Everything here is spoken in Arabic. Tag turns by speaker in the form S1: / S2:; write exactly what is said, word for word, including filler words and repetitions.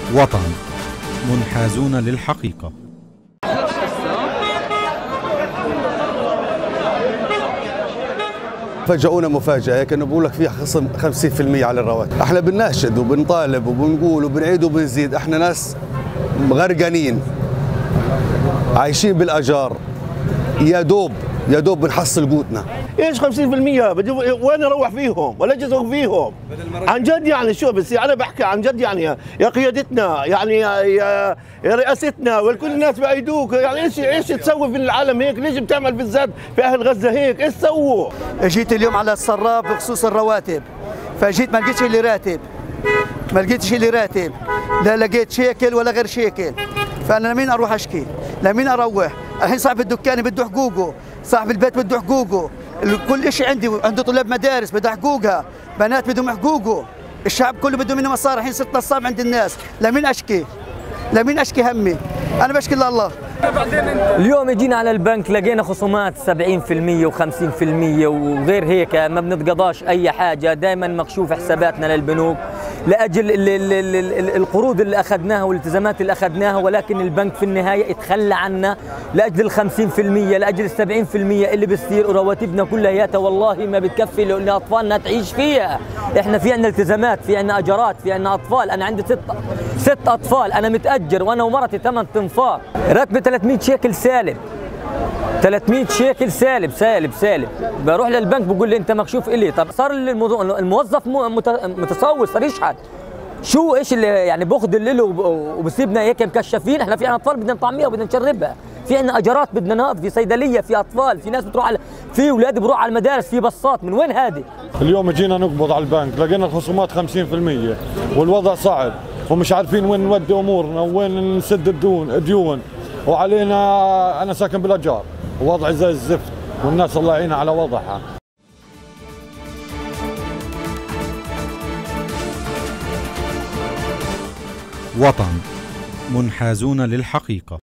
S1: وطن، منحازون للحقيقة.
S2: فاجئونا مفاجأة كانوا بيقول لك في خصم خمسين بالمئة على الرواتب. احنا بنناشد وبنطالب وبنقول وبنعيد وبنزيد، احنا ناس غرقانين عايشين بالاجار، يا دوب يا دوب بنحصل قوتنا.
S3: ايش خمسين بالمئة بدي وين اروح فيهم ولا اجي فيهم؟ عن جد يعني شو بس انا بحكي عن جد يعني يا قيادتنا يعني يا, يا رئاستنا والكل الناس بايدوك، يعني ايش ايش تسوي في العالم هيك؟ ليش بتعمل بالذات في اهل غزه هيك؟ ايش سووا؟
S4: جيت اليوم على الصراب بخصوص الرواتب، فجيت ما لقيتش اللي راتب، ما لقيتش اللي راتب، لا لقيت شيكل ولا غير شيكل، فانا لمين اروح اشكي؟ لمين اروح؟ الحين صاحب الدكان بده حقوقه، صاحب البيت بده حقوقه، كل شيء عندي، عنده طلاب مدارس بده حقوقها، بنات بدهم حقوقه، الشعب كله بده منه مصاري، الحين صرت نصاب عند الناس، لمين اشكي؟ لمين اشكي همي؟ انا بشكي لله.
S5: اليوم اجينا على البنك لقينا خصومات سبعين بالمئة وخمسين بالمئة وغير هيك، ما بنتقضاش اي حاجه، دائما مكشوف حساباتنا للبنوك لاجل ال ال ال القروض اللي اخذناها والالتزامات اللي اخذناها، ولكن البنك في النهايه اتخلى عنا لاجل ال خمسين بالمئة لاجل ال سبعين بالمئة اللي بتصير، ورواتبنا كلياتها والله ما بتكفي لان اطفالنا تعيش فيها. احنا في عندنا التزامات، في عندنا اجارات، في عندنا اطفال، انا عندي ست ست اطفال، انا متاجر وانا ومرتي ثمان تنفار، راتبي ثلاثمئة شيكل سالب، ثلاثمئة شيكل سالب سالب سالب، بروح للبنك بقول لي انت مكشوف الي، طب صار الموظف متصور صار يشحت، شو ايش اللي يعني باخذ الليل وبسيبنا هيك مكشفين؟ احنا في عندنا اطفال بدنا نطعميها وبدنا نشربها، في عندنا اجارات بدنا نقف، في صيدليه، في اطفال، في ناس بتروح على في اولاد بروح على المدارس، في بساط، من وين هذه؟
S6: اليوم جينا نقبض على البنك لقينا الخصومات خمسين بالمئة والوضع صعب ومش عارفين وين نودي امورنا وين نسد الديون الديون، وعلينا انا ساكن بالاجار ووضعي زي الزفت والناس الله يعينها على وضعها.
S1: وطن، منحازون للحقيقة.